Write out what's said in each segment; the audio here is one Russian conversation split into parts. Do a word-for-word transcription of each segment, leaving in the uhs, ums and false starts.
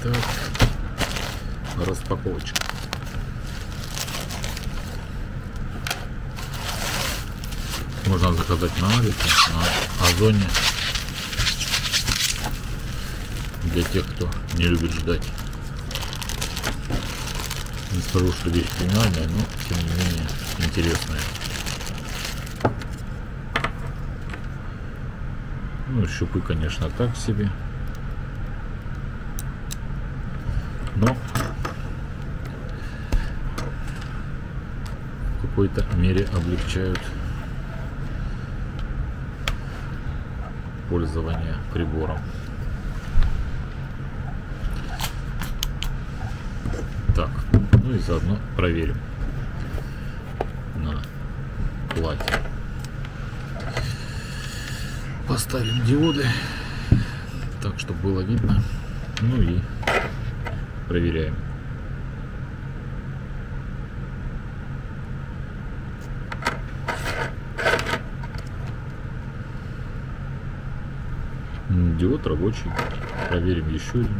Так, распаковочка. Можно заказать на Авито, на Озоне. Для тех, кто не любит ждать. Не скажу, что вещь криминальная, но тем не менее интересная. Ну, щупы, конечно, так себе. Но в какой-то мере облегчают пользование прибором. Так, ну и заодно проверим на плате. Поставим диоды так, чтобы было видно. Ну и проверяем. Диод рабочий. Проверим еще один.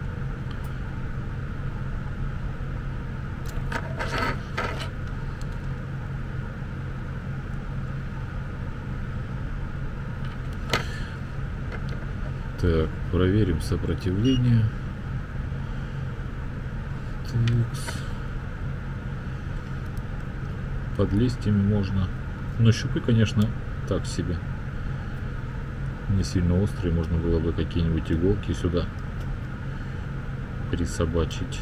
Так, проверим сопротивление. Такс. Под листьями можно. Но щупы, конечно, так себе. Не сильно острые. Можно было бы какие-нибудь иголки сюда присобачить.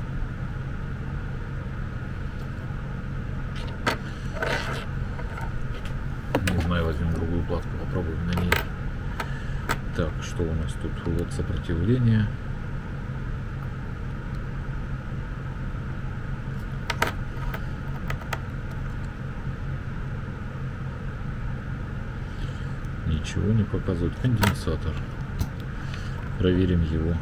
Не знаю, возьмем другую платку, попробуем на ней. Так, что у нас тут? Вот сопротивление. Ничего не показывает. Конденсатор. Проверим его.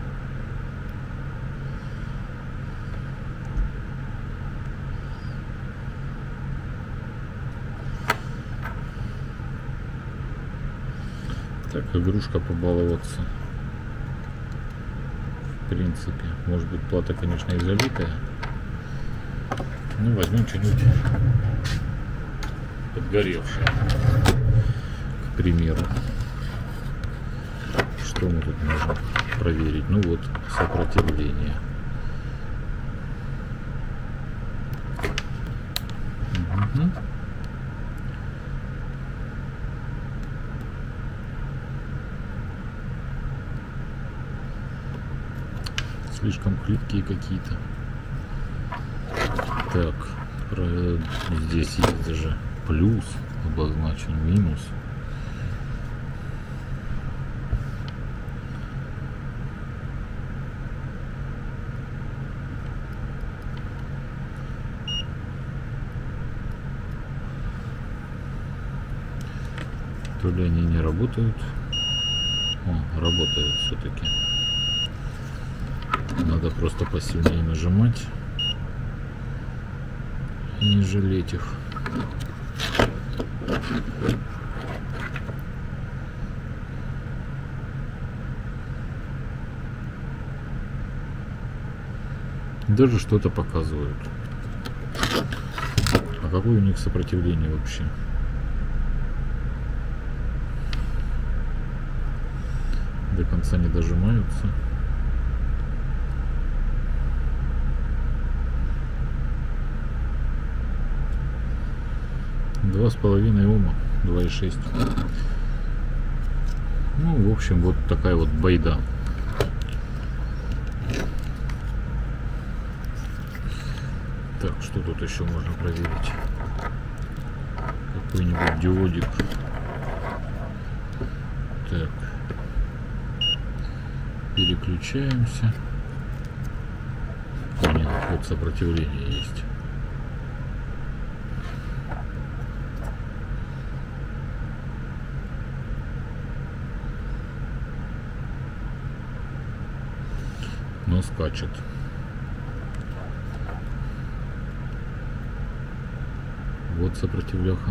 Так, игрушка побаловаться. В принципе. Может быть, плата, конечно, изолитая. Ну, возьмем что-нибудь подгоревшее. К примеру. Что мы тут можем проверить? Ну вот, сопротивление. Угу. Слишком хлипкие какие-то. Так, про... здесь есть даже плюс обозначен, минус. То ли они не работают. О, работают все-таки. Надо просто посильнее нажимать и не жалеть их. Даже что-то показывают. А какое у них сопротивление вообще? До конца не дожимаются. Два с половиной ома, два и шесть. Ну, в общем, вот такая вот байда. Так, что тут еще можно проверить? Какой-нибудь диодик. Так. Переключаемся. О, нет, вот сопротивление есть. Но скачет. Вот сопротивляха.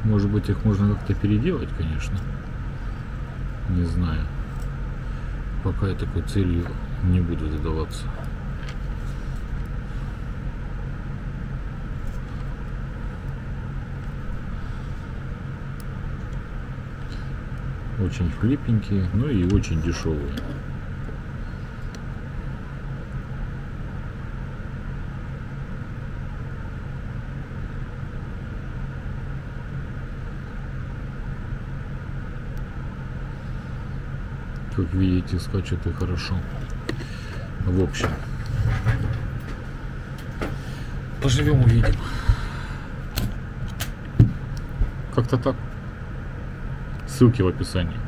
Может быть, их можно как-то переделать, конечно. Не знаю. Пока я такой целью не буду задаваться. Очень хлипенькие, но и очень дешевые. Как видите, скачет и хорошо. В общем, поживем, увидим. Как-то так. Ссылки в описании.